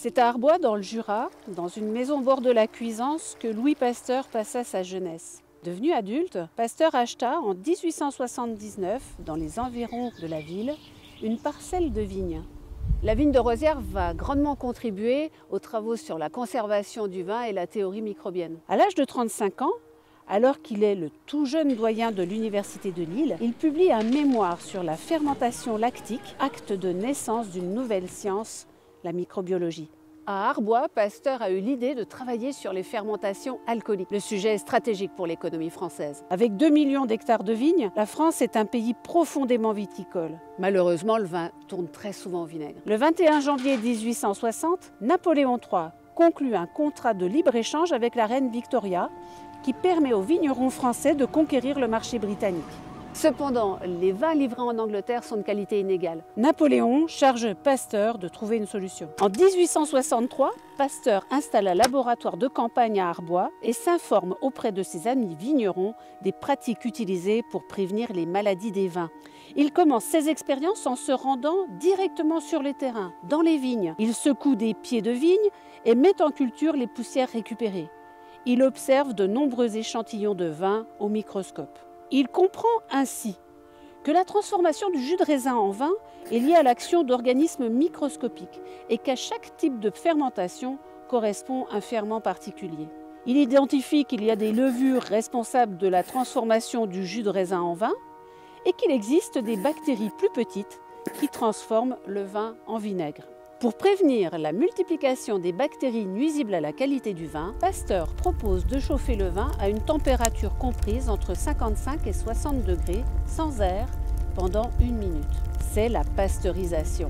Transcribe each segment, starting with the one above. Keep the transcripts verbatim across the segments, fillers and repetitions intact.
C'est à Arbois, dans le Jura, dans une maison au bord de la Cuisance, que Louis Pasteur passa sa jeunesse. Devenu adulte, Pasteur acheta en mille huit cent soixante-dix-neuf, dans les environs de la ville, une parcelle de vignes. La vigne de Rosières va grandement contribuer aux travaux sur la conservation du vin et la théorie microbienne. À l'âge de trente-cinq ans, alors qu'il est le tout jeune doyen de l'Université de Lille, il publie un mémoire sur la fermentation lactique, acte de naissance d'une nouvelle science, la microbiologie. À Arbois, Pasteur a eu l'idée de travailler sur les fermentations alcooliques. Le sujet est stratégique pour l'économie française. Avec deux millions d'hectares de vignes, la France est un pays profondément viticole. Malheureusement, le vin tourne très souvent au vinaigre. Le vingt et un janvier mille huit cent soixante, Napoléon trois conclut un contrat de libre-échange avec la reine Victoria qui permet aux vignerons français de conquérir le marché britannique. Cependant, les vins livrés en Angleterre sont de qualité inégale. Napoléon charge Pasteur de trouver une solution. En mille huit cent soixante-trois, Pasteur installe un laboratoire de campagne à Arbois et s'informe auprès de ses amis vignerons des pratiques utilisées pour prévenir les maladies des vins. Il commence ses expériences en se rendant directement sur les terrains, dans les vignes. Il secoue des pieds de vigne et met en culture les poussières récupérées. Il observe de nombreux échantillons de vin au microscope. Il comprend ainsi que la transformation du jus de raisin en vin est liée à l'action d'organismes microscopiques et qu'à chaque type de fermentation correspond un ferment particulier. Il identifie qu'il y a des levures responsables de la transformation du jus de raisin en vin et qu'il existe des bactéries plus petites qui transforment le vin en vinaigre. Pour prévenir la multiplication des bactéries nuisibles à la qualité du vin, Pasteur propose de chauffer le vin à une température comprise entre cinquante-cinq et soixante degrés sans air pendant une minute. C'est la pasteurisation.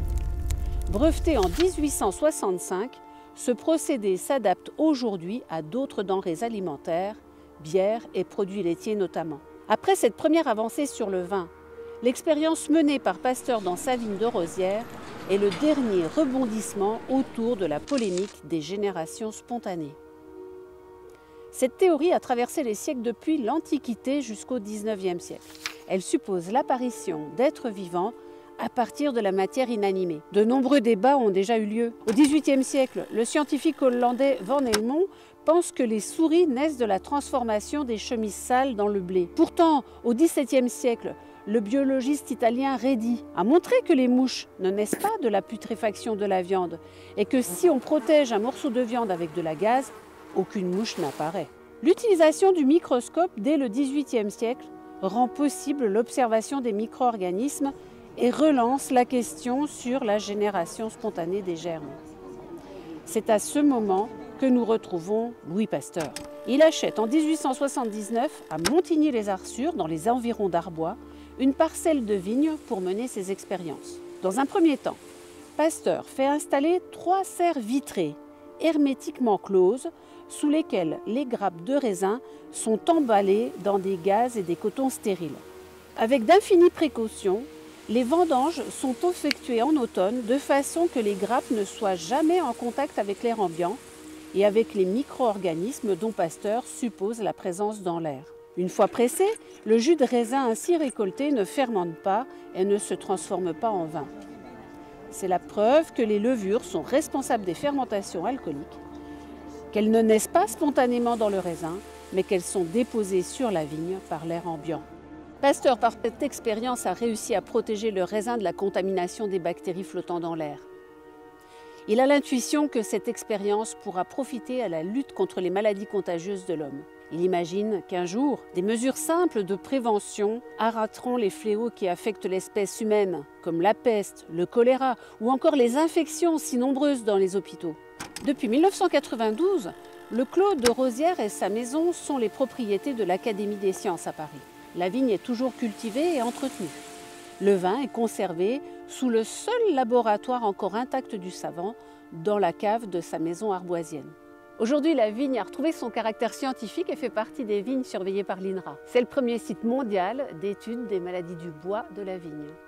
Breveté en mille huit cent soixante-cinq, ce procédé s'adapte aujourd'hui à d'autres denrées alimentaires, bière et produits laitiers notamment. Après cette première avancée sur le vin, l'expérience menée par Pasteur dans sa vigne de Rosières est le dernier rebondissement autour de la polémique des générations spontanées. Cette théorie a traversé les siècles depuis l'Antiquité jusqu'au dix-neuvième siècle. Elle suppose l'apparition d'êtres vivants à partir de la matière inanimée. De nombreux débats ont déjà eu lieu. Au dix-huitième siècle, le scientifique hollandais Van Helmont pense que les souris naissent de la transformation des chemises sales dans le blé. Pourtant, au dix-septième siècle, le biologiste italien Redi a montré que les mouches ne naissent pas de la putréfaction de la viande et que si on protège un morceau de viande avec de la gaze, aucune mouche n'apparaît. L'utilisation du microscope dès le dix-huitième siècle rend possible l'observation des micro-organismes et relance la question sur la génération spontanée des germes. C'est à ce moment que nous retrouvons Louis Pasteur. Il achète en mille huit cent soixante-dix-neuf à Montigny-les-Arçures, dans les environs d'Arbois, une parcelle de vigne pour mener ses expériences. Dans un premier temps, Pasteur fait installer trois serres vitrées, hermétiquement closes, sous lesquelles les grappes de raisin sont emballées dans des gazes et des cotons stériles. Avec d'infinies précautions, les vendanges sont effectuées en automne de façon que les grappes ne soient jamais en contact avec l'air ambiant et avec les micro-organismes dont Pasteur suppose la présence dans l'air. Une fois pressé, le jus de raisin ainsi récolté ne fermente pas et ne se transforme pas en vin. C'est la preuve que les levures sont responsables des fermentations alcooliques, qu'elles ne naissent pas spontanément dans le raisin, mais qu'elles sont déposées sur la vigne par l'air ambiant. Pasteur, par cette expérience, a réussi à protéger le raisin de la contamination des bactéries flottant dans l'air. Il a l'intuition que cette expérience pourra profiter à la lutte contre les maladies contagieuses de l'homme. Il imagine qu'un jour, des mesures simples de prévention arrêteront les fléaux qui affectent l'espèce humaine, comme la peste, le choléra ou encore les infections si nombreuses dans les hôpitaux. Depuis mille neuf cent quatre-vingt-douze, le clos de Rosières et sa maison sont les propriétés de l'Académie des sciences à Paris. La vigne est toujours cultivée et entretenue. Le vin est conservé sous le seul laboratoire encore intact du savant, dans la cave de sa maison arboisienne. Aujourd'hui, la vigne a retrouvé son caractère scientifique et fait partie des vignes surveillées par l'INRA. C'est le premier site mondial d'études des maladies du bois de la vigne.